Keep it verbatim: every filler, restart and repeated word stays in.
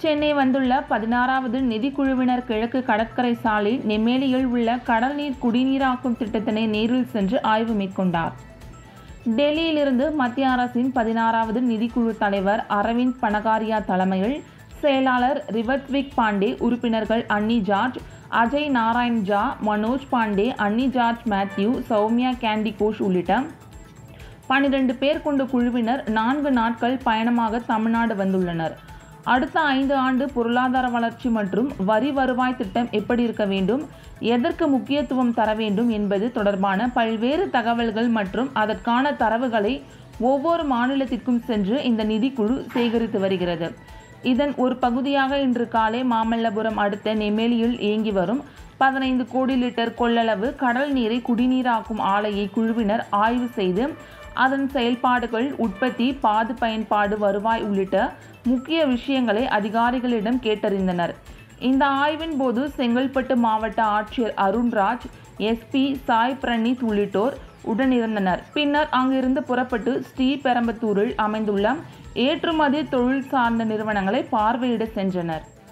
சென்னை வந்துள்ள பதினாறாவது நிதிக்குழுவினர் கிழக்கு கடற்கரை சாலை நெம்மேலியில் உள்ள கடல்நீர் குடிநீராக்கும் திட்டத்தினை நேரில் சென்று ஆய்வு மேற்கொண்டார். டெல்லியிலிருந்து மத்திய அரசின் பதினாறாவது நிதிக்குழு தலைவர் அரவிந்த் பனகாரியா தலைமையில் செயலாளர் ரிவத்விக் பாண்டே, உறுப்பினர்கள் அன்னி ஜார்ஜ், அஜய் நாராயண் ஜா, மனோஜ் பாண்டே, அன்னி ஜார்ஜ் மேத்யூ, சௌமியா கேண்டி கோஷ் உள்ளிட்ட பனிரெண்டு பேர் கொண்ட குழுவினர் நான்கு நாட்கள் பயணமாக தமிழ்நாடு வந்துள்ளனர். அடுத்த ஐந்து ஆண்டு பொருளாதார வளர்ச்சி மற்றும் வரி வருவாய் திட்டம் எப்படி இருக்க வேண்டும், எதற்கு முக்கியத்துவம் தர வேண்டும் என்பது தொடர்பான பல்வேறு தகவல்கள் மற்றும் அதற்கான தரவுகளை ஒவ்வொரு மாநிலத்திற்கும் சென்று இந்த நிதிக்குழு சேகரித்து வருகிறது. இதன் ஒரு பகுதியாக இன்று காலை மாமல்லபுரம் அடுத்த நெம்மேலியில் இயங்கி வரும் பதினைந்து கோடி லிட்டர் கொள்ளளவு கடல் நீரை குடிநீராக்கும் ஆலையை குழுவினர் ஆய்வு செய்து அதன் செயல்பாடுகள், உற்பத்தி, பாது பயன்பாடு, வருவாய் உள்ளிட்ட முக்கிய விஷயங்களை அதிகாரிகளிடம் கேட்டறிந்தனர். இந்த ஆய்வின் போது செங்கல்பட்டு மாவட்ட ஆட்சியர் அருண்ராஜ், எஸ்பி சாய் பிரணீத் உள்ளிட்டோர் உடனிருந்தனர். பின்னர் அங்கிருந்து புறப்பட்டு ஸ்ரீபெரும்புதூரில் அமைந்துள்ள ஏற்றுமதி தொழில் சார்ந்த நிறுவனங்களை பார்வையிட சென்றனர்.